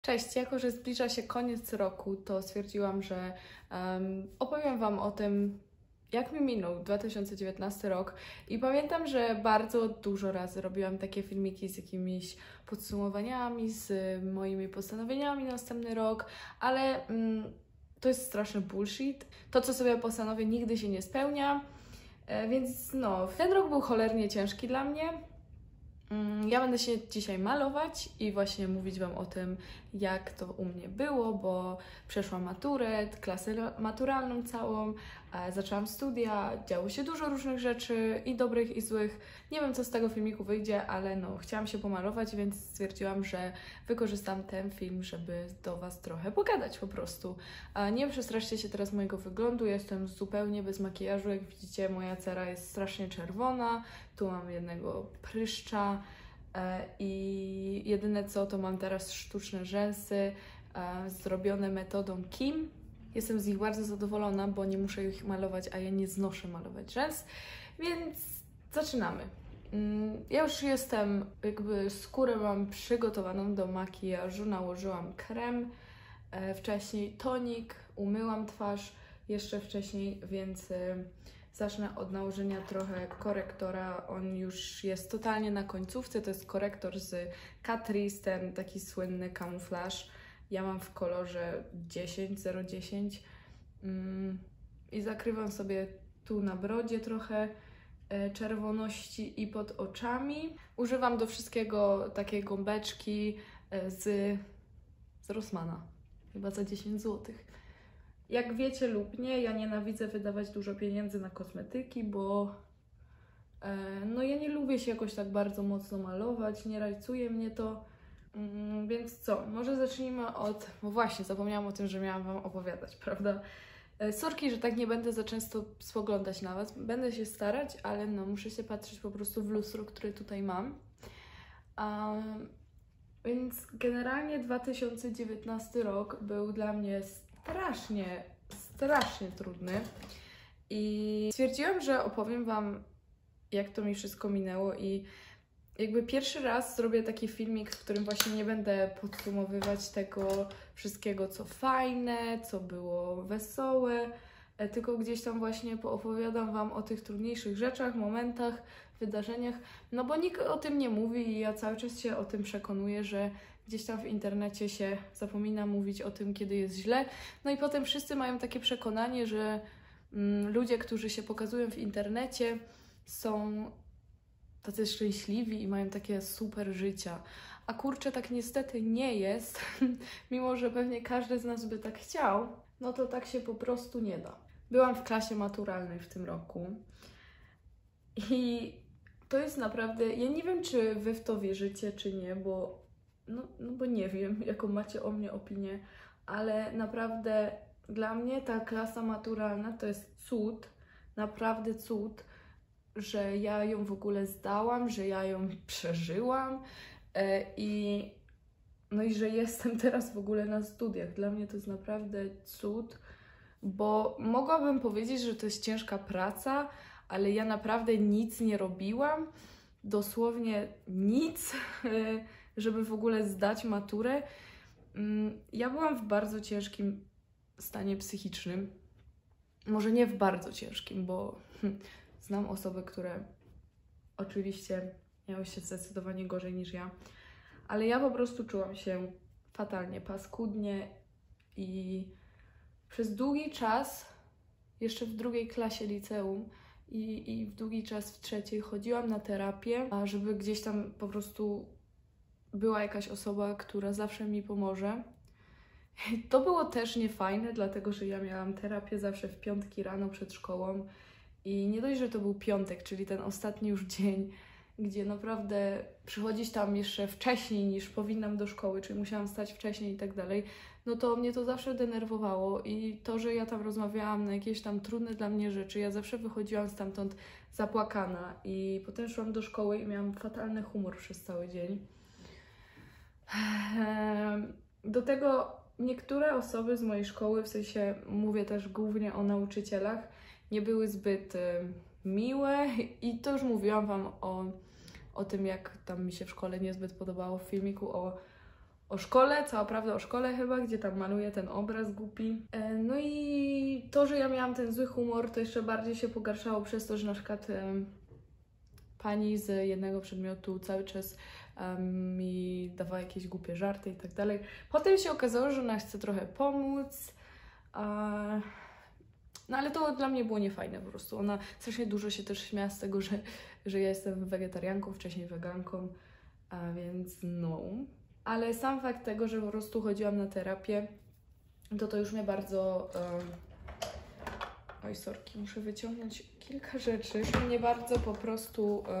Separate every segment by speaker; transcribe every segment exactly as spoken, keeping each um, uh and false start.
Speaker 1: Cześć, jako że zbliża się koniec roku, to stwierdziłam, że um, opowiem Wam o tym, jak mi minął dwa tysiące dziewiętnasty rok. I pamiętam, że bardzo dużo razy robiłam takie filmiki z jakimiś podsumowaniami, z moimi postanowieniami na następny rok, ale um, to jest straszny bullshit. To, co sobie postanowię, nigdy się nie spełnia, e, więc no, ten rok był cholernie ciężki dla mnie. Ja będę się dzisiaj malować i właśnie mówić Wam o tym, jak to u mnie było, bo przeszłam maturę, klasę maturalną całą, zaczęłam studia, działo się dużo różnych rzeczy i dobrych i złych. Nie wiem, co z tego filmiku wyjdzie, ale no, chciałam się pomalować, więc stwierdziłam, że wykorzystam ten film, żeby do Was trochę pogadać po prostu. Nie przestraszcie się teraz mojego wyglądu, jestem zupełnie bez makijażu, jak widzicie, moja cera jest strasznie czerwona, tu mam jednego pryszcza i jedyne co, to mam teraz sztuczne rzęsy zrobione metodą Kim. Jestem z nich bardzo zadowolona, bo nie muszę ich malować, a ja nie znoszę malować rzęs, więc zaczynamy. Ja już jestem, jakby skórę mam przygotowaną do makijażu, nałożyłam krem, wcześniej tonik, umyłam twarz jeszcze wcześniej, więc zacznę od nałożenia trochę korektora. On już jest totalnie na końcówce. To jest korektor z Catrice, ten taki słynny kamuflaż. Ja mam w kolorze dziesięć zero dziesięć mm, i zakrywam sobie tu na brodzie trochę e, czerwoności i pod oczami. Używam do wszystkiego takiej gąbeczki e, z, z Rossmana, chyba za dziesięć złotych. Jak wiecie lub nie, ja nienawidzę wydawać dużo pieniędzy na kosmetyki, bo e, no ja nie lubię się jakoś tak bardzo mocno malować, nie rajcuje mnie to. Mm, więc co, może zacznijmy od... Bo właśnie, zapomniałam o tym, że miałam Wam opowiadać, prawda? E, sorki, że tak nie będę za często spoglądać na Was. Będę się starać, ale no muszę się patrzeć po prostu w lustro, które tutaj mam. Um, więc generalnie dwa tysiące dziewiętnasty rok był dla mnie strasznie, strasznie trudny i stwierdziłam, że opowiem Wam, jak to mi wszystko minęło i jakby pierwszy raz zrobię taki filmik, w którym właśnie nie będę podsumowywać tego wszystkiego, co fajne, co było wesołe, tylko gdzieś tam właśnie poopowiadam Wam o tych trudniejszych rzeczach, momentach, wydarzeniach, no bo nikt o tym nie mówi i ja cały czas się o tym przekonuję, że gdzieś tam w internecie się zapomina mówić o tym, kiedy jest źle. No i potem wszyscy mają takie przekonanie, że mm, ludzie, którzy się pokazują w internecie, są tacy szczęśliwi i mają takie super życia. A kurczę, tak niestety nie jest, mimo że pewnie każdy z nas by tak chciał, no to tak się po prostu nie da. Byłam w klasie maturalnej w tym roku i to jest naprawdę, ja nie wiem, czy Wy w to wierzycie, czy nie, bo No, no bo nie wiem, jaką macie o mnie opinię, ale naprawdę dla mnie ta klasa maturalna to jest cud, naprawdę cud, że ja ją w ogóle zdałam, że ja ją przeżyłam e, i no i że jestem teraz w ogóle na studiach. Dla mnie to jest naprawdę cud, bo mogłabym powiedzieć, że to jest ciężka praca, ale ja naprawdę nic nie robiłam, dosłownie nic, żeby w ogóle zdać maturę. Ja byłam w bardzo ciężkim stanie psychicznym. Może nie w bardzo ciężkim, bo hm, znam osoby, które oczywiście miały się zdecydowanie gorzej niż ja. Ale ja po prostu czułam się fatalnie, paskudnie i przez długi czas, jeszcze w drugiej klasie liceum i, i w długi czas w trzeciej chodziłam na terapię, a żeby gdzieś tam po prostu była jakaś osoba, która zawsze mi pomoże. To było też niefajne, dlatego że ja miałam terapię zawsze w piątki rano przed szkołą i nie dość, że to był piątek, czyli ten ostatni już dzień, gdzie naprawdę przychodzić tam jeszcze wcześniej niż powinnam do szkoły, czyli musiałam wstać wcześniej i tak dalej, no to mnie to zawsze denerwowało i to, że ja tam rozmawiałam na jakieś tam trudne dla mnie rzeczy, ja zawsze wychodziłam stamtąd zapłakana i potem szłam do szkoły i miałam fatalny humor przez cały dzień. Do tego niektóre osoby z mojej szkoły, w sensie mówię też głównie o nauczycielach, nie były zbyt miłe i to już mówiłam Wam o, o tym, jak tam mi się w szkole niezbyt podobało w filmiku o, o szkole, cała prawda o szkole chyba, gdzie tam maluję ten obraz głupi. E, no i to, że ja miałam ten zły humor, to jeszcze bardziej się pogarszało przez to, że na przykład e, pani z jednego przedmiotu cały czas um, mi dawała jakieś głupie żarty i tak dalej. Potem się okazało, że ona chce trochę pomóc, a... no ale to dla mnie było niefajne po prostu. Ona strasznie dużo się też śmiała z tego, że, że ja jestem wegetarianką, wcześniej weganką, a więc no. Ale sam fakt tego, że po prostu chodziłam na terapię, to to już mnie bardzo... Um... Oj, sorki, muszę wyciągnąć kilka rzeczy, że mnie bardzo po prostu um,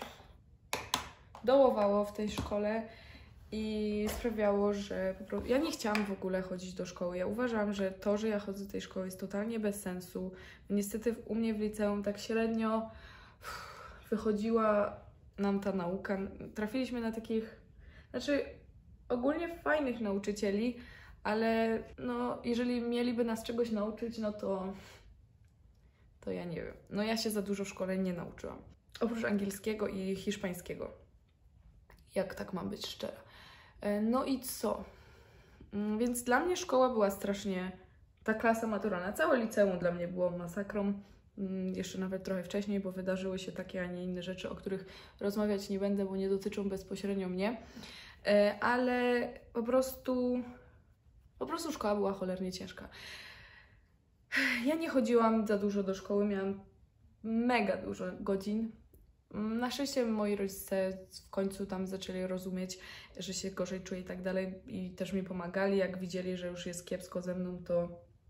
Speaker 1: dołowało w tej szkole i sprawiało, że po prostu... Ja nie chciałam w ogóle chodzić do szkoły. Ja uważam, że to, że ja chodzę do tej szkoły jest totalnie bez sensu. Niestety u mnie w liceum tak średnio uff, wychodziła nam ta nauka. Trafiliśmy na takich... Znaczy... ogólnie fajnych nauczycieli, ale no, jeżeli mieliby nas czegoś nauczyć, no to, to ja nie wiem. No ja się za dużo w szkole nie nauczyłam. Oprócz angielskiego i hiszpańskiego. Jak tak mam być szczera. No i co? Więc dla mnie szkoła była strasznie... Ta klasa maturalna, całe liceum dla mnie było masakrą. Jeszcze nawet trochę wcześniej, bo wydarzyły się takie, a nie inne rzeczy, o których rozmawiać nie będę, bo nie dotyczą bezpośrednio mnie. Ale po prostu, po prostu szkoła była cholernie ciężka. Ja nie chodziłam za dużo do szkoły, miałam mega dużo godzin. Na szczęście moi rodzice w końcu tam zaczęli rozumieć, że się gorzej czuję i tak dalej i też mi pomagali. Jak widzieli, że już jest kiepsko ze mną, to...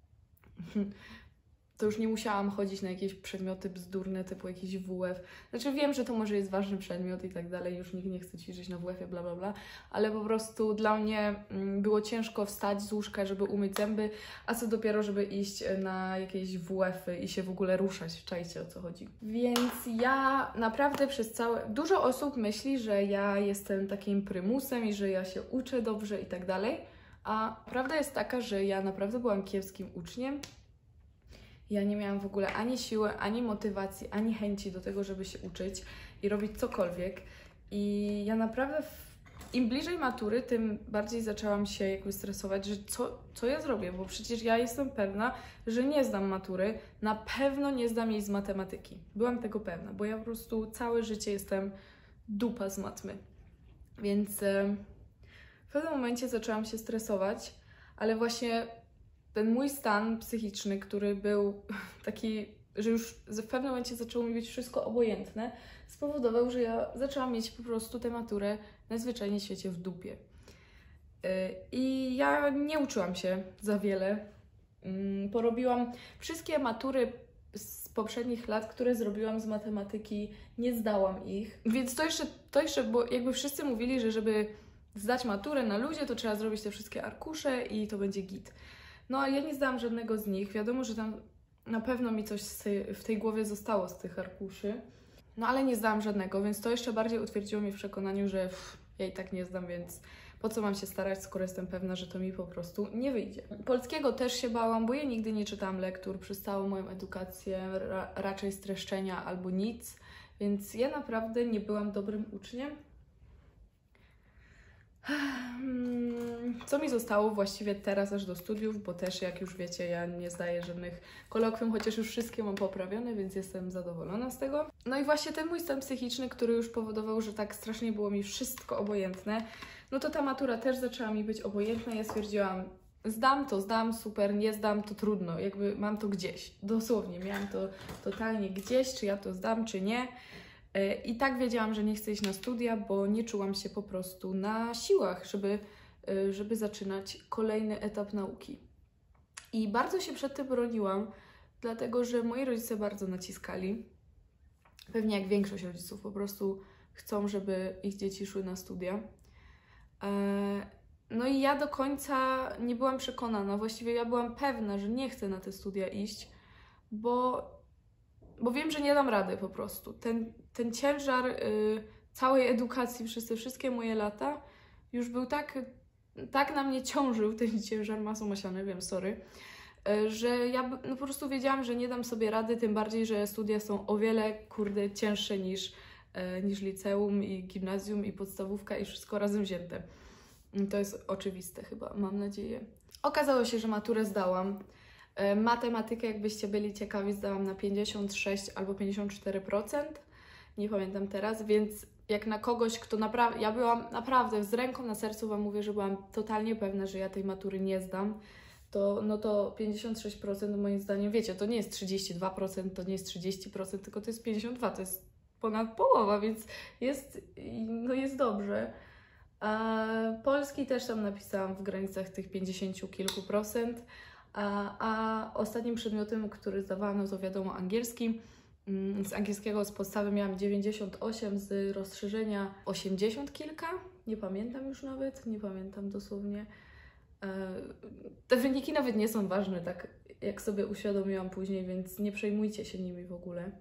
Speaker 1: to już nie musiałam chodzić na jakieś przedmioty bzdurne, typu jakiś W F. Znaczy wiem, że to może jest ważny przedmiot i tak dalej, już nikt nie chce ćwiczyć na W F-ie, bla, bla, bla, ale po prostu dla mnie było ciężko wstać z łóżka, żeby umyć zęby, a co dopiero, żeby iść na jakieś W F-y i się w ogóle ruszać, czajcie o co chodzi. Więc ja naprawdę przez całe... Dużo osób myśli, że ja jestem takim prymusem i że ja się uczę dobrze i tak dalej, a prawda jest taka, że ja naprawdę byłam kiepskim uczniem. Ja nie miałam w ogóle ani siły, ani motywacji, ani chęci do tego, żeby się uczyć i robić cokolwiek. I ja naprawdę, w... im bliżej matury, tym bardziej zaczęłam się jakby stresować, że co, co ja zrobię, bo przecież ja jestem pewna, że nie zdam matury, na pewno nie zdam jej z matematyki. Byłam tego pewna, bo ja po prostu całe życie jestem dupa z matmy. Więc e, w pewnym momencie zaczęłam się stresować, ale właśnie ten mój stan psychiczny, który był taki, że już w pewnym momencie zaczęło mi być wszystko obojętne, spowodował, że ja zaczęłam mieć po prostu tę maturę najzwyczajniej w świecie w dupie. I ja nie uczyłam się za wiele. Porobiłam wszystkie matury z poprzednich lat, które zrobiłam z matematyki, nie zdałam ich. Więc to jeszcze, to jeszcze, bo jakby wszyscy mówili, że żeby zdać maturę na luzie, to trzeba zrobić te wszystkie arkusze i to będzie git. No, a ja nie zdałam żadnego z nich. Wiadomo, że tam na pewno mi coś z tej, w tej głowie zostało z tych arkuszy. No, ale nie zdałam żadnego, więc to jeszcze bardziej utwierdziło mnie w przekonaniu, że pff, ja i tak nie zdam, więc po co mam się starać, skoro jestem pewna, że to mi po prostu nie wyjdzie. Polskiego też się bałam, bo ja nigdy nie czytałam lektur przez całą moją edukację, ra raczej streszczenia albo nic, więc ja naprawdę nie byłam dobrym uczniem. Co mi zostało właściwie teraz aż do studiów, bo też jak już wiecie, ja nie zdaję żadnych kolokwium, chociaż już wszystkie mam poprawione, więc jestem zadowolona z tego. No i właśnie ten mój stan psychiczny, który już powodował, że tak strasznie było mi wszystko obojętne, no to ta matura też zaczęła mi być obojętna. Ja stwierdziłam, zdam to, zdam, super, nie zdam, to trudno, jakby mam to gdzieś, dosłownie, miałam to totalnie gdzieś, czy ja to zdam, czy nie. I tak wiedziałam, że nie chcę iść na studia, bo nie czułam się po prostu na siłach, żeby, żeby zaczynać kolejny etap nauki. I bardzo się przed tym broniłam, dlatego że moi rodzice bardzo naciskali. Pewnie jak większość rodziców po prostu chcą, żeby ich dzieci szły na studia. No i ja do końca nie byłam przekonana, właściwie ja byłam pewna, że nie chcę na te studia iść, bo, bo wiem, że nie dam rady po prostu. Ten, ten ciężar y, całej edukacji przez te wszystkie moje lata już był tak, tak na mnie ciążył, ten ciężar masą masiany, wiem, sorry, y, że ja no, po prostu wiedziałam, że nie dam sobie rady, tym bardziej, że studia są o wiele, kurde, cięższe niż, y, niż liceum i gimnazjum i podstawówka i wszystko razem wzięte. To jest oczywiste chyba, mam nadzieję. Okazało się, że maturę zdałam. Matematykę, jakbyście byli ciekawi, zdałam na pięćdziesiąt sześć albo pięćdziesiąt cztery procent. Nie pamiętam teraz, więc jak na kogoś, kto naprawdę... Ja byłam naprawdę z ręką na sercu, Wam mówię, że byłam totalnie pewna, że ja tej matury nie zdam. To, no to pięćdziesiąt sześć procent moim zdaniem, wiecie, to nie jest trzydzieści dwa procent, to nie jest trzydzieści procent, tylko to jest pięćdziesiąt dwa procent, to jest ponad połowa, więc jest, no jest dobrze. A polski też tam napisałam w granicach tych pięćdziesięciu kilku procent, a, a ostatnim przedmiotem, który zdawałam, no to wiadomo angielski. Z angielskiego z podstawy miałam dziewięćdziesiąt osiem, z rozszerzenia osiemdziesiąt kilka, nie pamiętam już nawet, nie pamiętam dosłownie. Te wyniki nawet nie są ważne, tak jak sobie uświadomiłam później, więc nie przejmujcie się nimi w ogóle.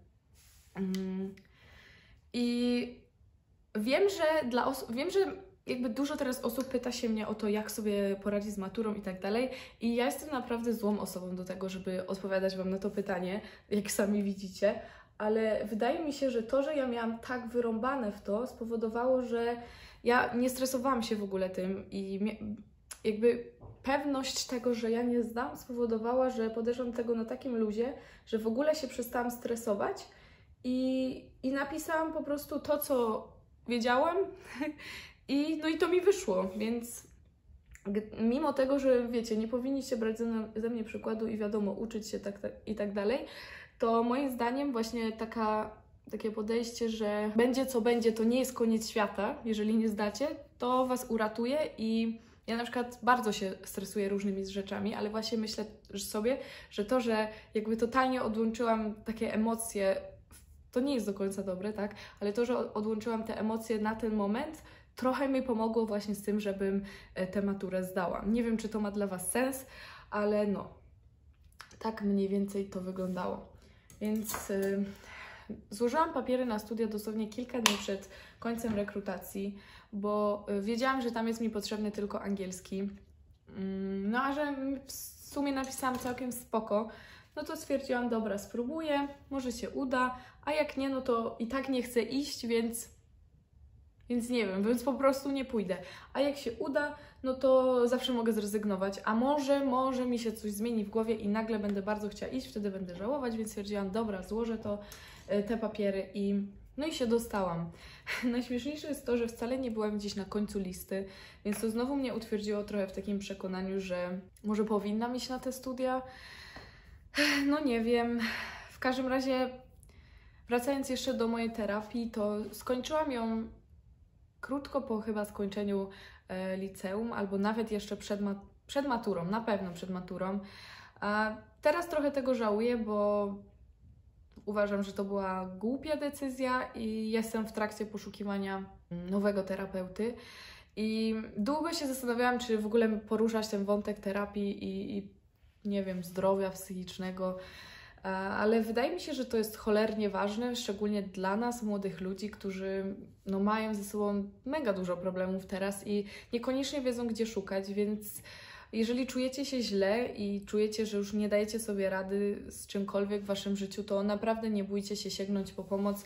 Speaker 1: I wiem, że dla osób, wiem, że jakby dużo teraz osób pyta się mnie o to, jak sobie poradzić z maturą i tak dalej. I ja jestem naprawdę złą osobą do tego, żeby odpowiadać Wam na to pytanie, jak sami widzicie. Ale wydaje mi się, że to, że ja miałam tak wyrąbane w to, spowodowało, że ja nie stresowałam się w ogóle tym i jakby pewność tego, że ja nie zdam, spowodowała, że podeszłam do tego na takim luzie, że w ogóle się przestałam stresować i, i napisałam po prostu to, co wiedziałam i, no i to mi wyszło, więc mimo tego, że wiecie, nie powinniście brać ze, ze mnie przykładu i wiadomo, uczyć się tak, tak, i tak dalej, to moim zdaniem właśnie taka, takie podejście, że będzie co będzie, to nie jest koniec świata, jeżeli nie zdacie, to Was uratuje i ja na przykład bardzo się stresuję różnymi rzeczami, ale właśnie myślę sobie, że to, że jakby totalnie odłączyłam takie emocje, to nie jest do końca dobre, tak? Ale to, że odłączyłam te emocje na ten moment, trochę mi pomogło właśnie z tym, żebym tę maturę zdała. Nie wiem, czy to ma dla Was sens, ale no, tak mniej więcej to wyglądało. Więc yy, złożyłam papiery na studia dosłownie kilka dni przed końcem rekrutacji, bo wiedziałam, że tam jest mi potrzebny tylko angielski. No a że w sumie napisałam całkiem spoko, no to stwierdziłam, dobra, spróbuję, może się uda, a jak nie, no to i tak nie chcę iść, więc, więc nie wiem, więc po prostu nie pójdę. A jak się uda, no to zawsze mogę zrezygnować, a może, może mi się coś zmieni w głowie i nagle będę bardzo chciała iść, wtedy będę żałować, więc stwierdziłam, dobra, złożę to, te papiery i no i się dostałam. Najśmieszniejsze jest to, że wcale nie byłam gdzieś na końcu listy, więc to znowu mnie utwierdziło trochę w takim przekonaniu, że może powinnam iść na te studia. No nie wiem. W każdym razie, wracając jeszcze do mojej terapii, to skończyłam ją krótko po chyba skończeniu e, liceum, albo nawet jeszcze przed, ma przed maturą, na pewno przed maturą. A teraz trochę tego żałuję, bo uważam, że to była głupia decyzja i jestem w trakcie poszukiwania nowego terapeuty. I długo się zastanawiałam, czy w ogóle poruszać ten wątek terapii i, i nie wiem, zdrowia psychicznego, ale wydaje mi się, że to jest cholernie ważne, szczególnie dla nas, młodych ludzi, którzy no, mają ze sobą mega dużo problemów teraz i niekoniecznie wiedzą, gdzie szukać, więc jeżeli czujecie się źle i czujecie, że już nie dajecie sobie rady z czymkolwiek w Waszym życiu, to naprawdę nie bójcie się sięgnąć po pomoc.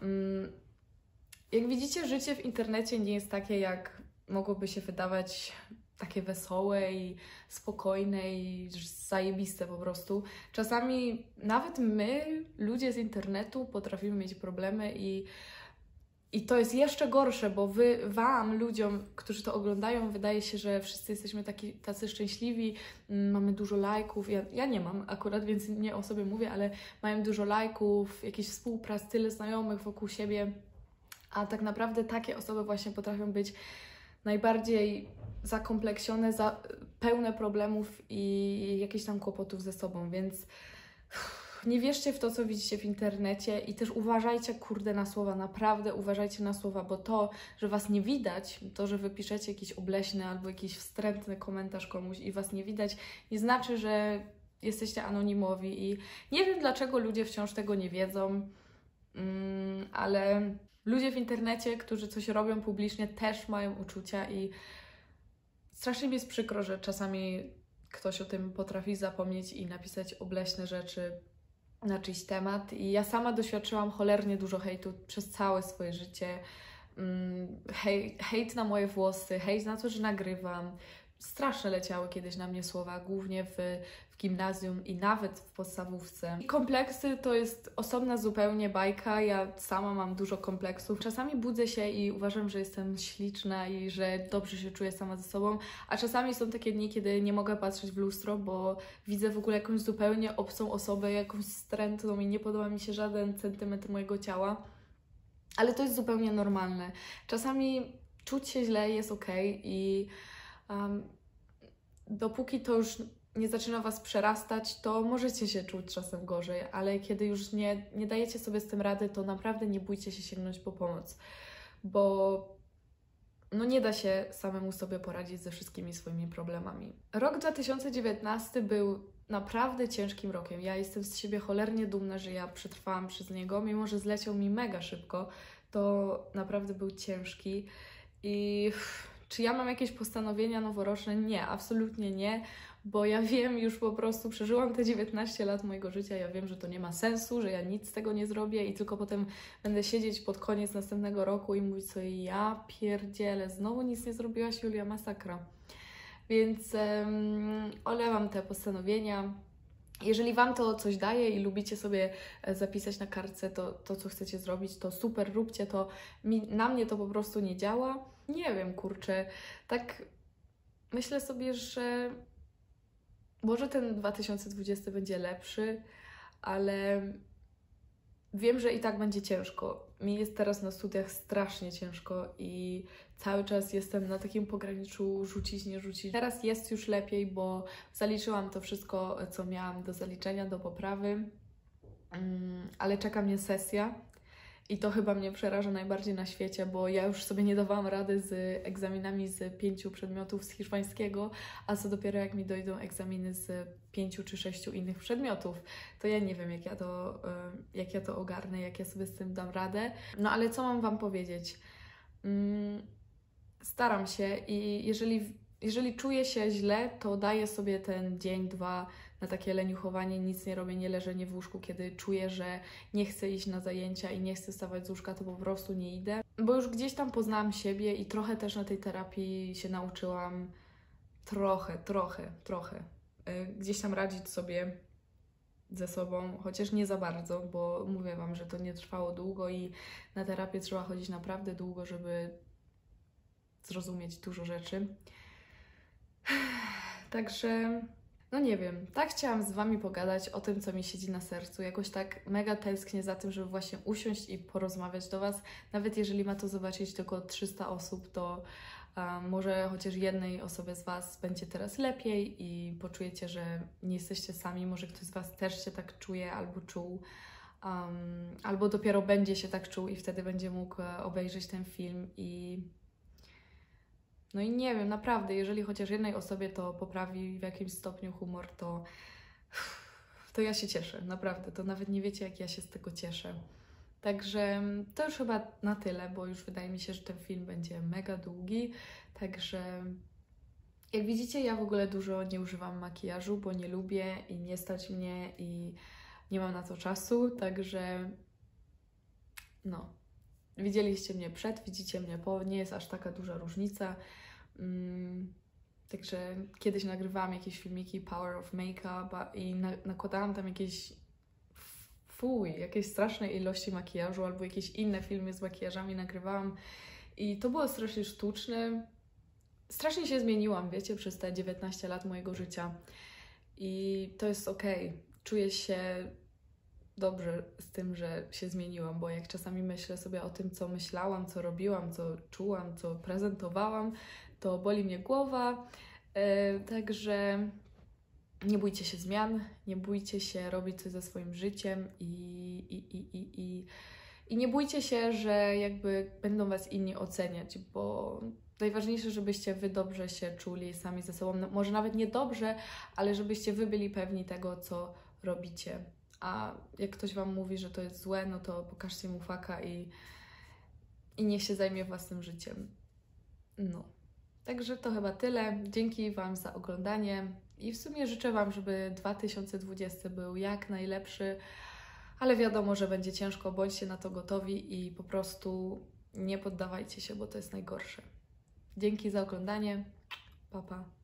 Speaker 1: Jak widzicie, życie w internecie nie jest takie, jak mogłoby się wydawać, takie wesołe i spokojne i zajebiste po prostu. Czasami nawet my, ludzie z internetu, potrafimy mieć problemy i I to jest jeszcze gorsze, bo wy, wam, ludziom, którzy to oglądają, wydaje się, że wszyscy jesteśmy taki, tacy szczęśliwi, mamy dużo lajków. Ja, ja nie mam akurat, więc nie o sobie mówię, ale mają dużo lajków, jakiś współprac, tyle znajomych wokół siebie. A tak naprawdę takie osoby właśnie potrafią być najbardziej zakompleksione, za, pełne problemów i jakichś tam kłopotów ze sobą, więc nie wierzcie w to, co widzicie w internecie i też uważajcie, kurde, na słowa, naprawdę uważajcie na słowa, bo to, że Was nie widać, to, że Wy piszecie jakiś obleśny albo jakiś wstrętny komentarz komuś i Was nie widać, nie znaczy, że jesteście anonimowi i nie wiem, dlaczego ludzie wciąż tego nie wiedzą, mm, ale ludzie w internecie, którzy coś robią publicznie, też mają uczucia i strasznie mi jest przykro, że czasami ktoś o tym potrafi zapomnieć i napisać obleśne rzeczy na czyjś temat. I ja sama doświadczyłam cholernie dużo hejtu przez całe swoje życie. hej, hejt na moje włosy, hejt na to, że nagrywam. Straszne leciały kiedyś na mnie słowa, głównie w, w gimnazjum i nawet w podstawówce. I kompleksy to jest osobna zupełnie bajka, ja sama mam dużo kompleksów. Czasami budzę się i uważam, że jestem śliczna i że dobrze się czuję sama ze sobą, a czasami są takie dni, kiedy nie mogę patrzeć w lustro, bo widzę w ogóle jakąś zupełnie obcą osobę, jakąś wstrętną i nie podoba mi się żaden centymetr mojego ciała. Ale to jest zupełnie normalne. Czasami czuć się źle jest okej i Um, dopóki to już nie zaczyna Was przerastać, to możecie się czuć czasem gorzej, ale kiedy już nie, nie dajecie sobie z tym rady, to naprawdę nie bójcie się sięgnąć po pomoc, bo no nie da się samemu sobie poradzić ze wszystkimi swoimi problemami. Rok dwa tysiące dziewiętnasty był naprawdę ciężkim rokiem. Ja jestem z siebie cholernie dumna, że ja przetrwałam przez niego, mimo że zleciał mi mega szybko, to naprawdę był ciężki i... Czy ja mam jakieś postanowienia noworoczne? Nie, absolutnie nie, bo ja wiem już po prostu, przeżyłam te dziewiętnaście lat mojego życia, ja wiem, że to nie ma sensu, że ja nic z tego nie zrobię i tylko potem będę siedzieć pod koniec następnego roku i mówić sobie, ja pierdzielę, znowu nic nie zrobiłaś, Julia, masakra. Więc um, olewam te postanowienia. Jeżeli Wam to coś daje i lubicie sobie zapisać na kartce to, to co chcecie zrobić, to super, róbcie to. Mi, na mnie to po prostu nie działa. Nie wiem, kurczę, tak myślę sobie, że może ten dwa tysiące dwudziesty będzie lepszy, ale wiem, że i tak będzie ciężko. Mi jest teraz na studiach strasznie ciężko i cały czas jestem na takim pograniczu rzucić, nie rzucić. Teraz jest już lepiej, bo zaliczyłam to wszystko, co miałam do zaliczenia, do poprawy, ale czeka mnie sesja. I to chyba mnie przeraża najbardziej na świecie, bo ja już sobie nie dawałam rady z egzaminami z pięciu przedmiotów z hiszpańskiego, a co dopiero jak mi dojdą egzaminy z pięciu czy sześciu innych przedmiotów, to ja nie wiem, jak ja to, jak ja to ogarnę, jak ja sobie z tym dam radę. No ale co mam Wam powiedzieć? Staram się i jeżeli, jeżeli czuję się źle, to daję sobie ten dzień, dwa na takie leniuchowanie, nic nie robię, nie leżę nie w łóżku, kiedy czuję, że nie chcę iść na zajęcia i nie chcę wstawać z łóżka, to po prostu nie idę. Bo już gdzieś tam poznałam siebie i trochę też na tej terapii się nauczyłam trochę, trochę, trochę gdzieś tam radzić sobie ze sobą, chociaż nie za bardzo, bo mówię Wam, że to nie trwało długo i na terapię trzeba chodzić naprawdę długo, żeby zrozumieć dużo rzeczy. Także... No nie wiem, tak chciałam z Wami pogadać o tym, co mi siedzi na sercu. Jakoś tak mega tęsknię za tym, żeby właśnie usiąść i porozmawiać do Was. Nawet jeżeli ma to zobaczyć tylko trzysta osób, to um, może chociaż jednej osobie z Was będzie teraz lepiej i poczujecie, że nie jesteście sami. Może ktoś z Was też się tak czuje albo czuł. Um, albo dopiero będzie się tak czuł i wtedy będzie mógł obejrzeć ten film i... No i nie wiem, naprawdę, jeżeli chociaż jednej osobie to poprawi w jakimś stopniu humor, to, to ja się cieszę, naprawdę. To nawet nie wiecie, jak ja się z tego cieszę. Także to już chyba na tyle, bo już wydaje mi się, że ten film będzie mega długi. Także jak widzicie, ja w ogóle dużo nie używam makijażu, bo nie lubię i nie stać mnie i nie mam na to czasu. Także no... Widzieliście mnie przed, widzicie mnie po, nie jest aż taka duża różnica. Um, także kiedyś nagrywałam jakieś filmiki Power of Makeup i na, nakładałam tam jakieś fuj, jakieś strasznej ilości makijażu albo jakieś inne filmy z makijażami nagrywałam i to było strasznie sztuczne. Strasznie się zmieniłam, wiecie, przez te dziewiętnaście lat mojego życia i to jest okej. Czuję się dobrze z tym, że się zmieniłam, bo jak czasami myślę sobie o tym, co myślałam, co robiłam, co czułam, co prezentowałam, to boli mnie głowa. Yy, także nie bójcie się zmian, nie bójcie się robić coś ze swoim życiem i, i, i, i, i, i nie bójcie się, że jakby będą Was inni oceniać, bo najważniejsze, żebyście Wy dobrze się czuli sami ze sobą, no, może nawet nie dobrze, ale żebyście Wy byli pewni tego, co robicie. A jak ktoś Wam mówi, że to jest złe, no to pokażcie mu faka i, i niech się zajmie własnym życiem. No. Także to chyba tyle. Dzięki Wam za oglądanie i w sumie życzę Wam, żeby dwa tysiące dwudziesty był jak najlepszy, ale wiadomo, że będzie ciężko, bądźcie na to gotowi i po prostu nie poddawajcie się, bo to jest najgorsze. Dzięki za oglądanie. Pa, pa.